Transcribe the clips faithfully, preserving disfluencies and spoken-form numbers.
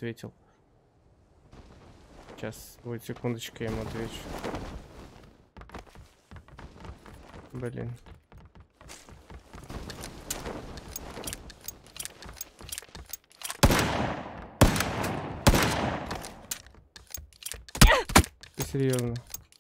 ответил. Сейчас, будет секундочка, я ему отвечу. Блин. Ты серьезно?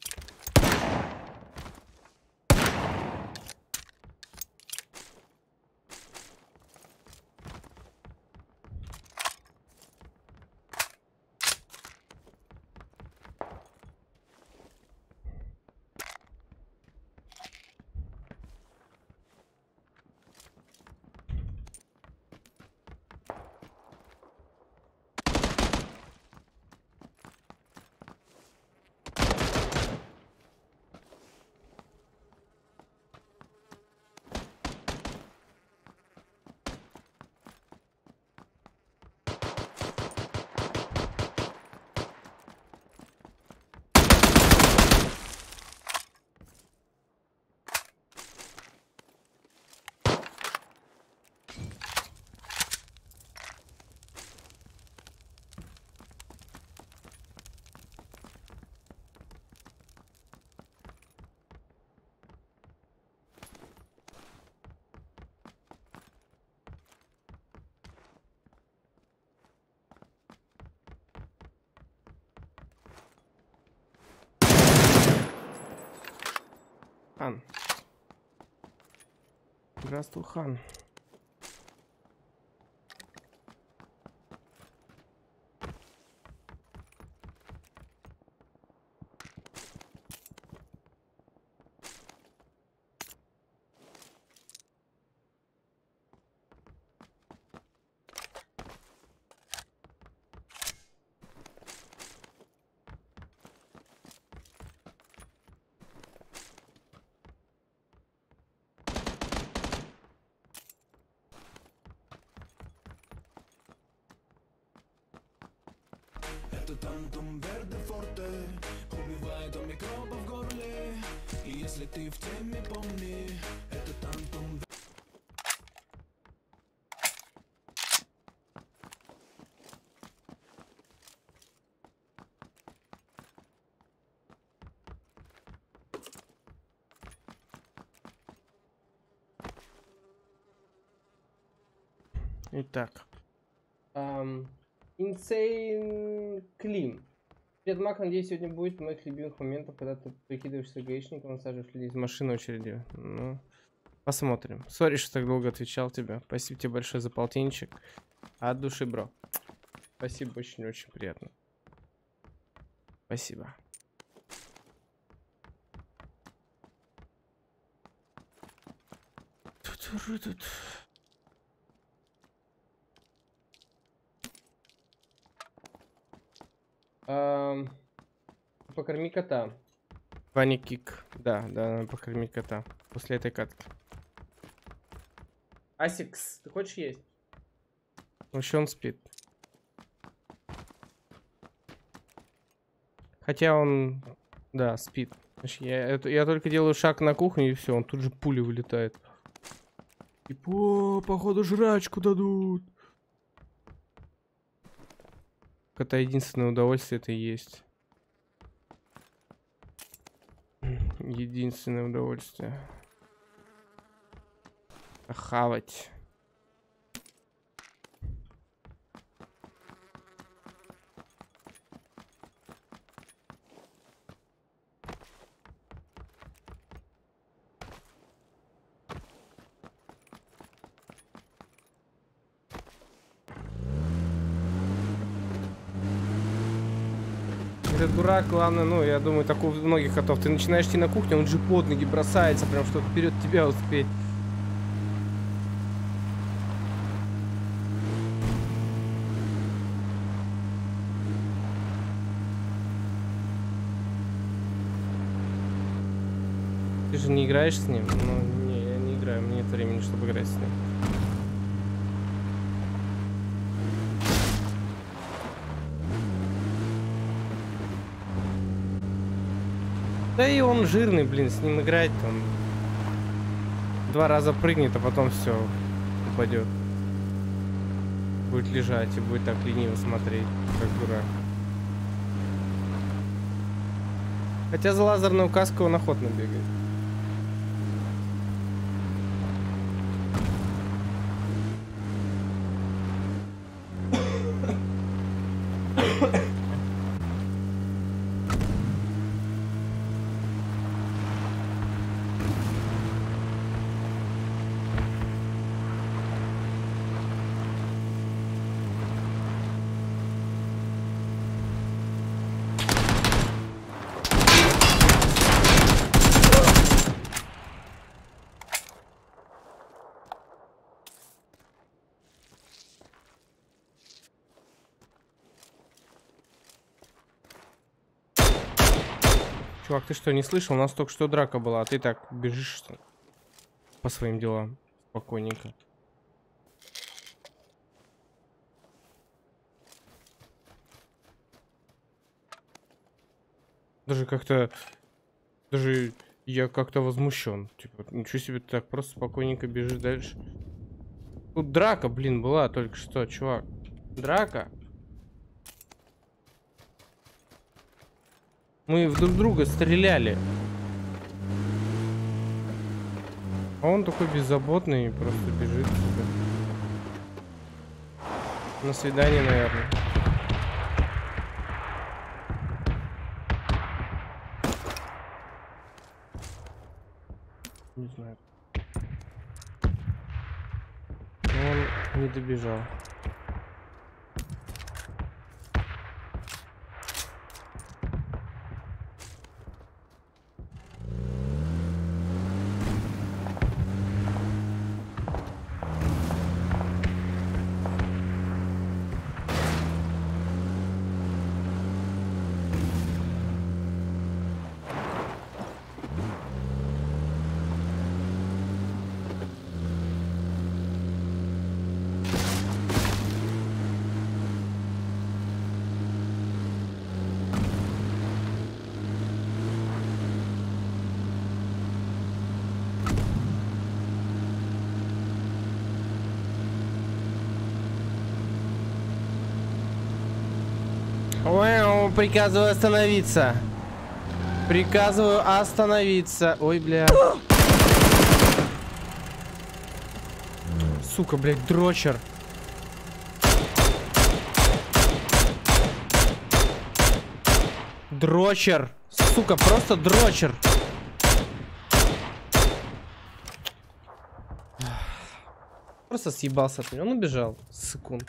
Хан. Здравствуй, Хан. Тантум верде форте убивает до микроба в горле. И если ты в теме, помни, это тантум. Итак. Um... Insane Clean. Привет, Мак, надеюсь, сегодня будет моих любимых моментов, когда ты прикидываешься гаишником, насаживаешь людей из машины очереди. Ну, посмотрим. Сори, что так долго отвечал тебе. Спасибо тебе большое за полтинничек. От души, бро. Спасибо, очень-очень приятно. Спасибо. Тут. Um, покорми кота. Ваня кик. Да, да, покорми кота. После этой катки. Асикс, ты хочешь есть? Вообще он спит. Хотя он, да, спит. Я, это, я только делаю шаг на кухню и все, он тут же пуля вылетает. И по, походу жрачку дадут. Это единственное удовольствие, это и есть. Единственное удовольствие. Хавать. Ты дурак, главное, ну, я думаю, так у многих котов. Ты начинаешь идти на кухню, он же под ноги бросается, прям чтобы вперед тебя успеть. Ты же не играешь с ним? Ну, не, я не играю, мне нет времени, чтобы играть с ним. Да и он жирный, блин, с ним играть он два раза прыгнет, а потом все упадет. Будет лежать и будет так лениво смотреть, как дурак. Хотя за лазерную каску он охотно бегает. Чувак, ты что, не слышал? У нас только что драка была, а ты так бежишь что? По своим делам. Спокойненько. Даже как-то... Даже я как-то возмущен. Типа, ничего себе, ты так просто спокойненько бежишь дальше. Тут драка, блин, была только что, чувак. Драка. Мы в друг друга стреляли. А он такой беззаботный и просто бежит сюда. На свидание, наверное. Не знаю. Но он не добежал. Ой, приказываю остановиться. Приказываю остановиться. Ой, бля. Сука, блядь, дрочер. Дрочер. Сука, просто дрочер. Просто съебался от меня. Он убежал. Секунд.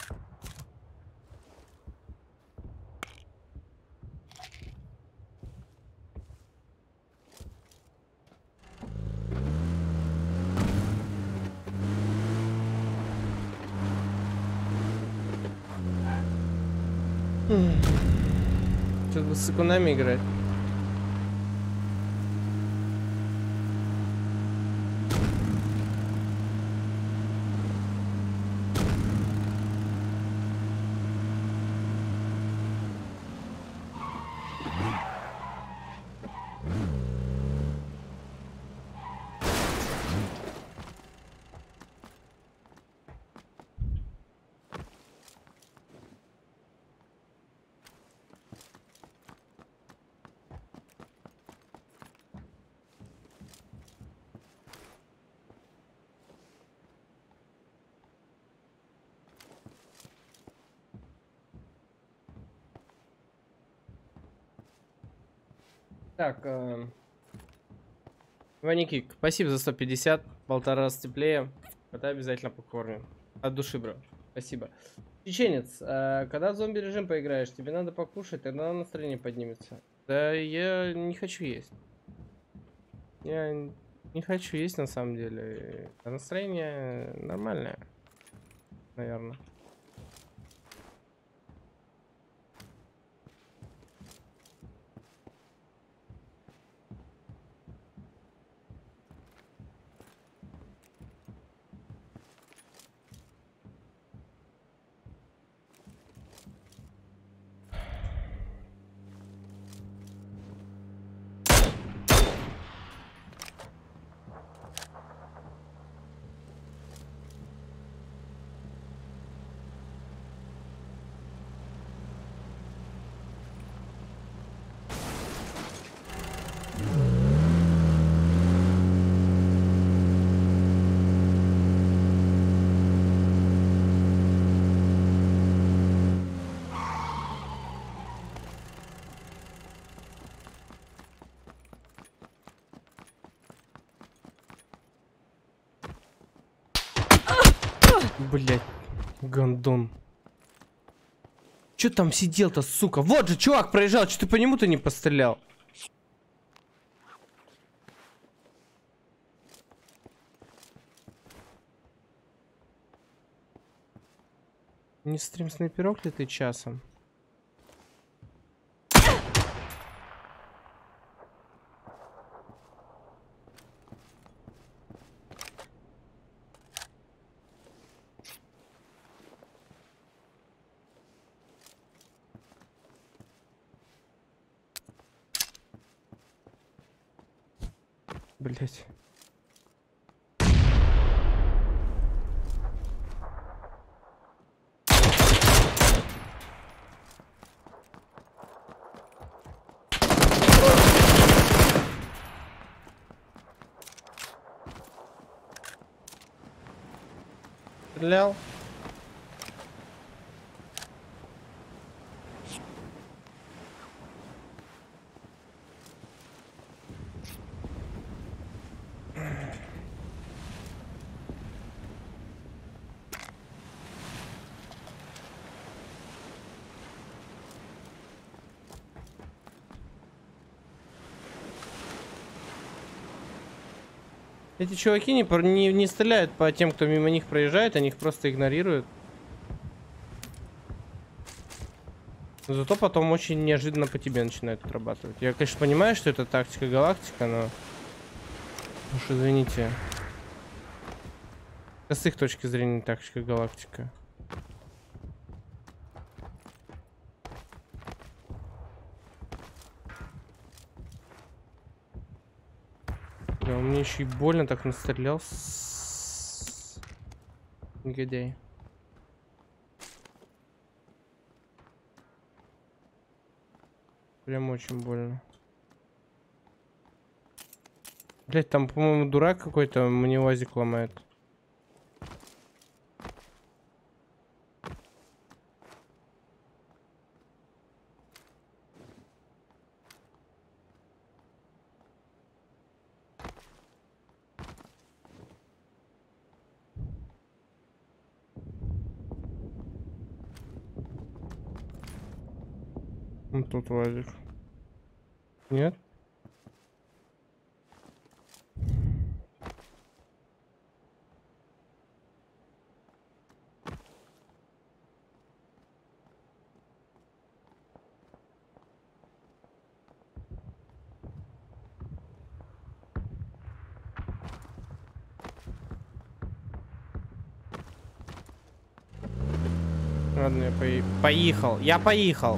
Сейчас бы с секундами играть. Так, э... Ваникик, спасибо за сто пятьдесят, полтора раз теплее. Это обязательно покормим. От души, бро. Спасибо. Чеченец, э, когда в зомби-режим поиграешь, тебе надо покушать, тогда настроение поднимется. Да я не хочу есть. Я не хочу есть на самом деле. А настроение нормальное, наверное. Блять, гондон. Че там сидел-то, сука? Вот же чувак проезжал, что ты по нему-то не пострелял? Не стрим снайперок ли ты часом? Блять. Стрелял. Эти чуваки не, пр- не, не стреляют по тем, кто мимо них проезжает, они их просто игнорируют. Но зато потом очень неожиданно по тебе начинают отрабатывать. Я, конечно, понимаю, что это тактика галактика, но... Уж извините. С их точки зрения тактика галактика. Да, он мне еще и больно так настрелял. С... Негодяй. Прям очень больно. Блять, там, по-моему, дурак какой-то мне УАЗик ломает. Ну, тут УАЗик. Нет? Ладно, я по... поехал. Я поехал.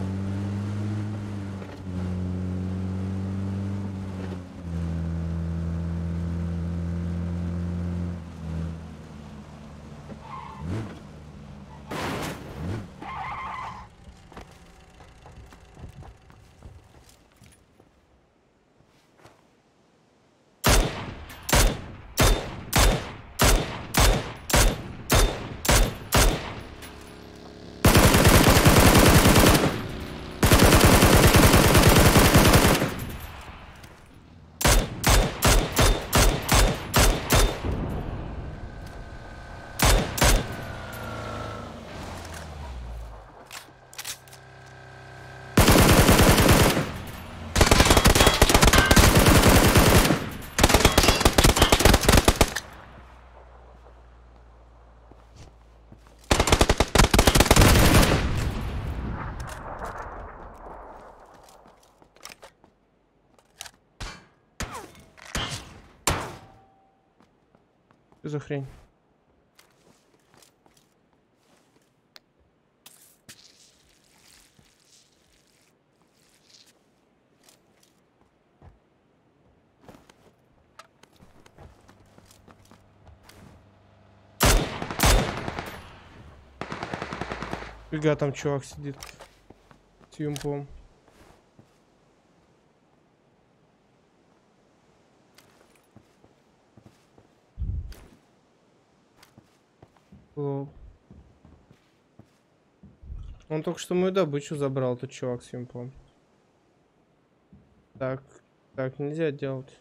Что за хрень? Фига, там чувак сидит с юмпом. Лол. Он только что мою добычу забрал, этот чувак с юмпом. Так, так нельзя делать.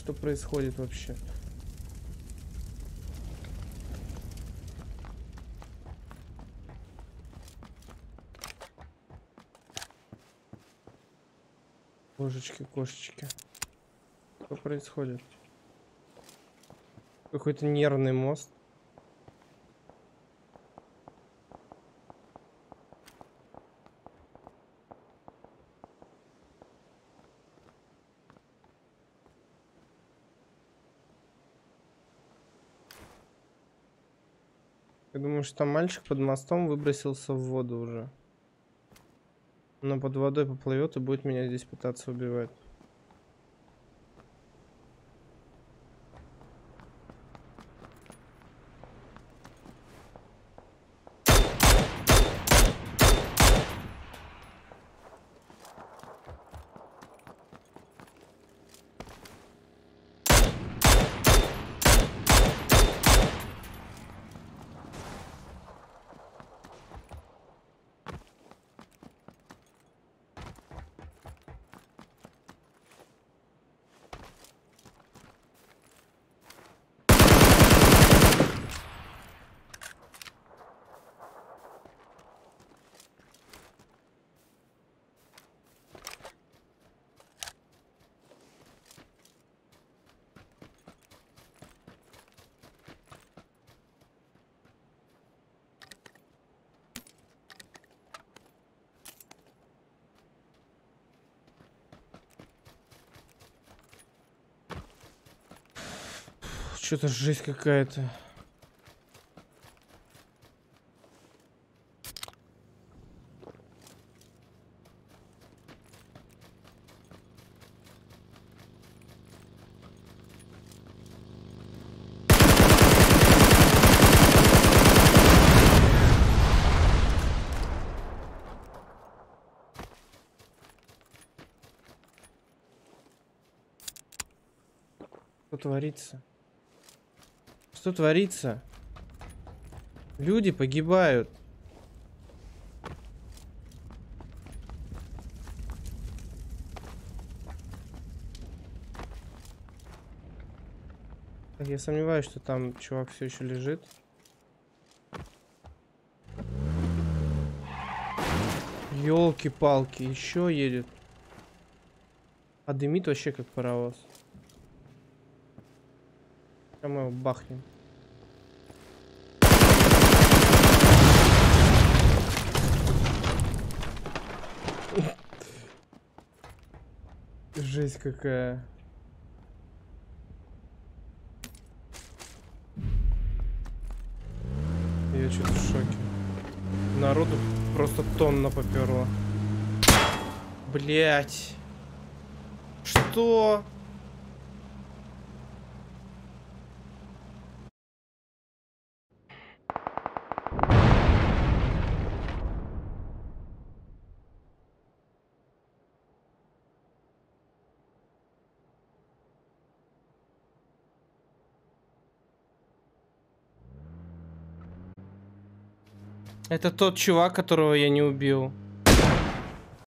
что происходит вообще. Божечки, кошечки. Что происходит? Какой-то нервный мост. Я думаю, что там мальчик под мостом выбросился в воду уже. Но под водой поплывет и будет меня здесь пытаться убивать. Что-то жесть какая-то. Что творится? Что творится? Люди погибают. Так, я сомневаюсь, что там чувак все еще лежит. Ёлки-палки, еще едет. А дымит вообще как паровоз. Сейчас мы его бахнем. Жесть какая. Я что-то в шоке. Народу просто тонна поперло. Блять. Что? Это тот чувак, которого я не убил.